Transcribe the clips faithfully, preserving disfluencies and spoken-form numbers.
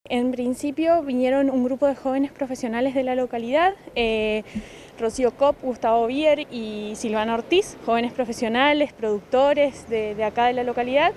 En principio vinieron un grupo de jóvenes profesionales de la localidad, eh, Rocío Cop, Gustavo Bier y Silvana Ortiz, jóvenes profesionales, productores de, de acá de la localidad,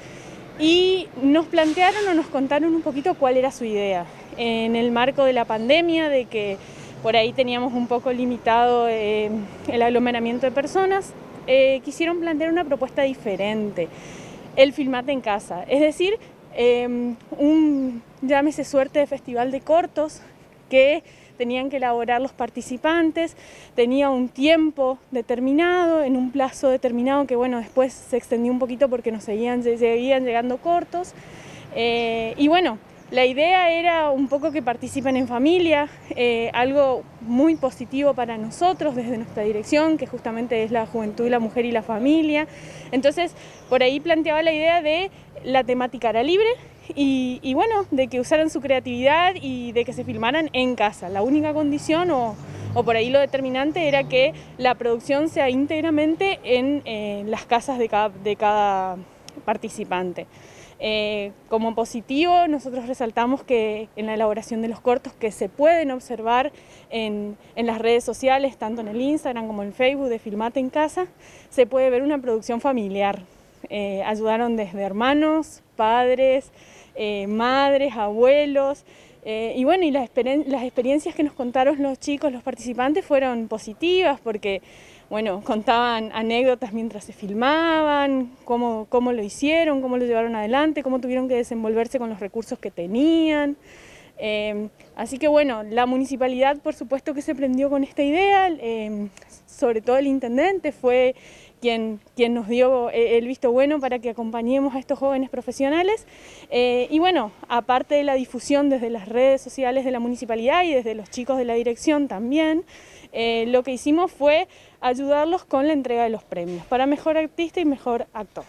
y nos plantearon o nos contaron un poquito cuál era su idea. En el marco de la pandemia, de que por ahí teníamos un poco limitado eh, el aglomeramiento de personas, eh, quisieron plantear una propuesta diferente, el Filmate en Casa, es decir, eh, un, llámese suerte de festival de cortos que tenían que elaborar los participantes, tenía un tiempo determinado, en un plazo determinado que bueno, después se extendió un poquito porque nos seguían, seguían llegando cortos, eh, y bueno, la idea era un poco que participen en familia, eh, algo muy positivo para nosotros desde nuestra dirección, que justamente es la juventud, la mujer y la familia. Entonces, por ahí planteaba la idea de la temática era libre y, y bueno, de que usaran su creatividad y de que se filmaran en casa. La única condición o, o por ahí lo determinante era que la producción sea íntegramente en eh, las casas de cada, de cada participante. Eh, como positivo, nosotros resaltamos que en la elaboración de los cortos que se pueden observar en, en las redes sociales, tanto en el Instagram como en el Facebook de Filmate en Casa, se puede ver una producción familiar. Eh, ayudaron desde hermanos, padres, eh, madres, abuelos, eh, y bueno, y las, exper las experiencias que nos contaron los chicos, los participantes, fueron positivas porque bueno, contaban anécdotas mientras se filmaban, cómo, cómo lo hicieron, cómo lo llevaron adelante, cómo tuvieron que desenvolverse con los recursos que tenían. Eh, así que bueno, la municipalidad por supuesto que se prendió con esta idea, eh, sobre todo el intendente fue quien, quien nos dio el visto bueno para que acompañemos a estos jóvenes profesionales. Eh, y bueno, aparte de la difusión desde las redes sociales de la municipalidad y desde los chicos de la dirección también, eh, lo que hicimos fue ayudarlos con la entrega de los premios para mejor artista y mejor actor.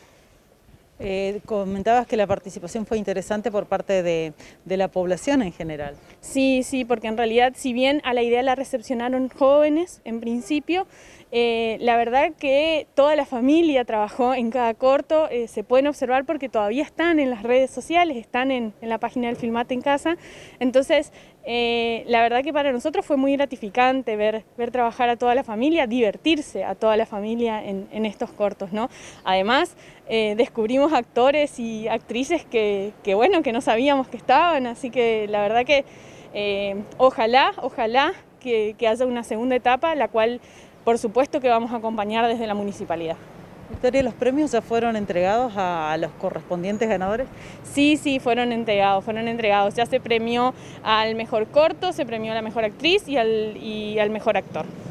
Eh, comentabas que la participación fue interesante por parte de, de la población en general. Sí, sí, porque en realidad si bien a la idea la recepcionaron jóvenes en principio, eh, la verdad que toda la familia trabajó en cada corto, eh, se pueden observar porque todavía están en las redes sociales, están en, en la página del Filmate en Casa, entonces eh, la verdad que para nosotros fue muy gratificante ver, ver trabajar a toda la familia, divertirse a toda la familia en, en estos cortos, ¿no? Además, eh, descubrimos actores y actrices que, que bueno, que no sabíamos que estaban, así que la verdad que eh, ojalá, ojalá que, que haya una segunda etapa, la cual por supuesto que vamos a acompañar desde la municipalidad. Victoria, ¿los premios ya fueron entregados a, a los correspondientes ganadores? Sí, sí, fueron entregados, fueron entregados. Ya se premió al mejor corto, se premió a la mejor actriz y al, y al mejor actor.